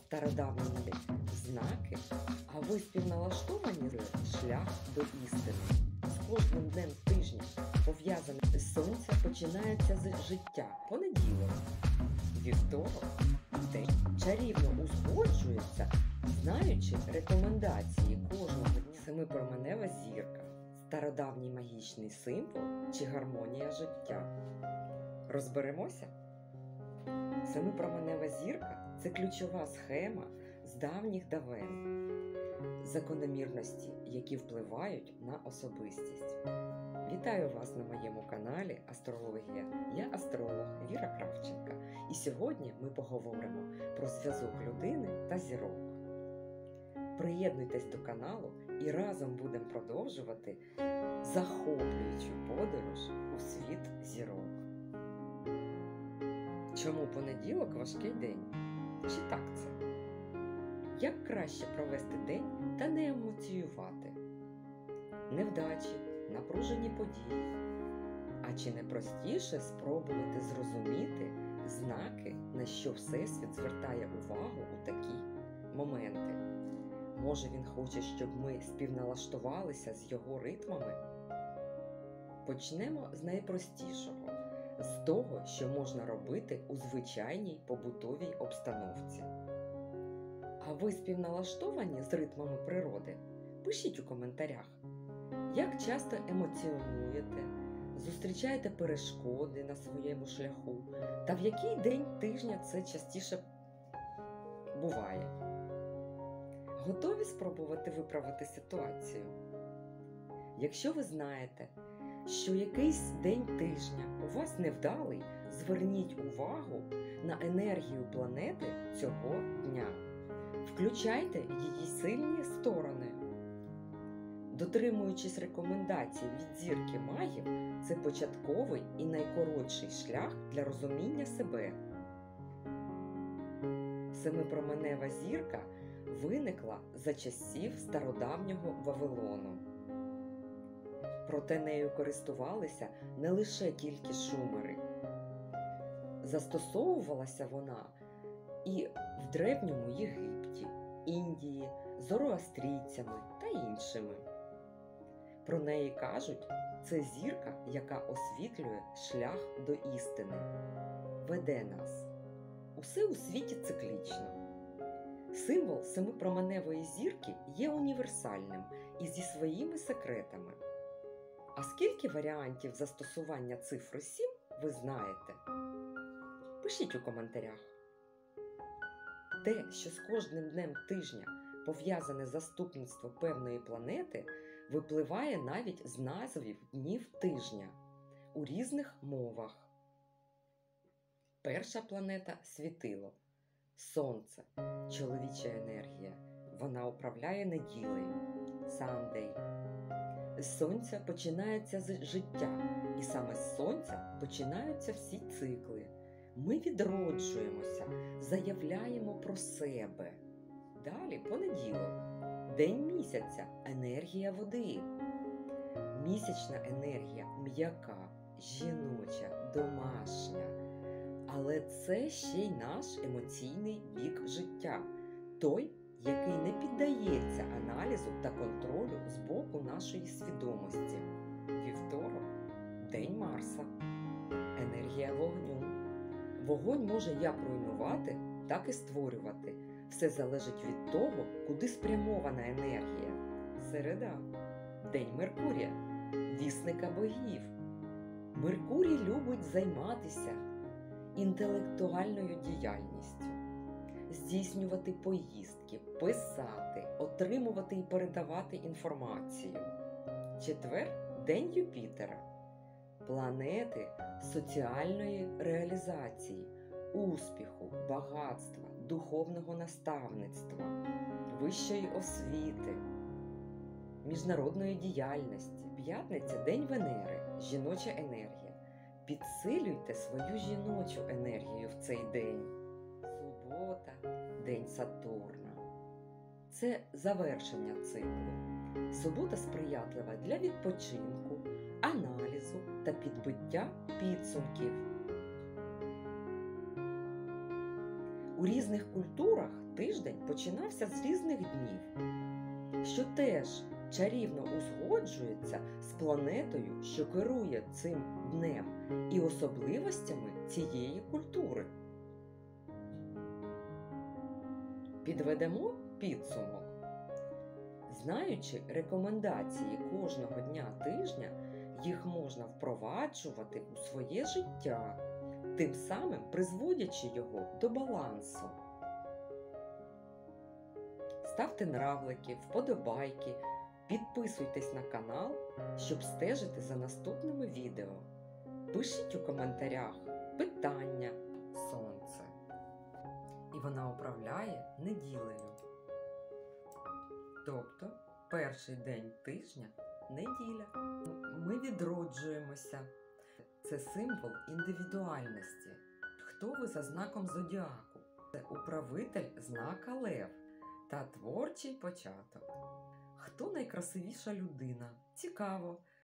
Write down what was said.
стародавні знаки, а ви співналаштовані шлях до істини. З кожним днем тижня пов'язане з сонця починається з життя. Понеділок, вівторок, день чарівно узгоджується, знаючи рекомендації кожного дня. Семипроменева зірка – стародавній магічний символ чи гармонія життя. Розберемося? Семипроменева зірка – це ключова схема з давніх давен, закономірності, які впливають на особистість. Вітаю вас на моєму каналі Астрологія. Я астролог Віра Кравченка. І сьогодні ми поговоримо про зв'язок людини та зірок. Приєднуйтесь до каналу і разом будемо продовжувати захоплюючу подорож у світ зірок. Чому понеділок важкий день? Чи так це? Як краще провести день та не емоціювати? Невдачі, напружені події. А чи не простіше спробувати зрозуміти знаки, на що Всесвіт звертає увагу у такі моменти? Може він хоче, щоб ми співналаштувалися з його ритмами? Почнемо з найпростішого. З того, що можна робити у звичайній побутовій обстановці. А ви співналаштовані з ритмами природи? Пишіть у коментарях. Як часто емоціонуєте, зустрічаєте перешкоди на своєму шляху, та в який день тижня це частіше буває? Готові спробувати виправити ситуацію? Якщо ви знаєте, що якийсь день тижня у вас невдалий, зверніть увагу на енергію планети цього дня. Включайте її сильні сторони. Дотримуючись рекомендацій від зірки магів, це початковий і найкоротший шлях для розуміння себе. Семипроменева зірка виникла за часів стародавнього Вавилону. Проте нею користувалися не лише тільки шумери. Застосовувалася вона і в Древньому Єгипті, Індії, зороастрійцями та іншими. Про неї кажуть, це зірка, яка освітлює шлях до істини, веде нас. Усе у світі циклічно. Символ семипроменевої зірки є універсальним і зі своїми секретами. А скільки варіантів застосування цифри 7 ви знаєте? Пишіть у коментарях. Те, що з кожним днем тижня пов'язане заступництво певної планети, випливає навіть з назвів днів тижня у різних мовах. Перша планета – світило. Сонце – чоловіча енергія. Вона управляє неділею. Сандей. З сонця починається життя, і саме з сонця починаються всі цикли. Ми відроджуємося, заявляємо про себе. Далі понеділок, день місяця, енергія води. Місячна енергія м'яка, жіноча, домашня. Але це ще й наш емоційний бік життя. Той, який не піддається аналізу та контролю з боку нашої свідомості. Вівторок – день Марса. Енергія вогню. Вогонь може як руйнувати, так і створювати. Все залежить від того, куди спрямована енергія. Середа – день Меркурія, вісника богів. Меркурій любить займатися інтелектуальною діяльністю. Здійснювати поїздки, писати, отримувати і передавати інформацію. Четвер – день Юпітера. Планети соціальної реалізації, успіху, багатства, духовного наставництва, вищої освіти, міжнародної діяльності. П'ятниця – день Венери, жіноча енергія. Підсилюйте свою жіночу енергію в цей день. Субота – день Сатурна. Це завершення циклу. Субота сприятлива для відпочинку, аналізу та підбиття підсумків. У різних культурах тиждень починався з різних днів, що теж чарівно узгоджується з планетою, що керує цим днем, і особливостями цієї культури. Підведемо підсумок. Знаючи рекомендації кожного дня тижня, їх можна впроваджувати у своє життя, тим самим призводячи його до балансу. Ставте нравлики, вподобайки, підписуйтесь на канал, щоб стежити за наступними відео. Пишіть у коментарях питання сонце. І вона управляє неділею. Тобто, перший день тижня – неділя. Ми відроджуємося. Це символ індивідуальності. Хто ви за знаком зодіаку? Це управитель знака Лев та творчий початок. Хто найкрасивіша людина? Цікаво.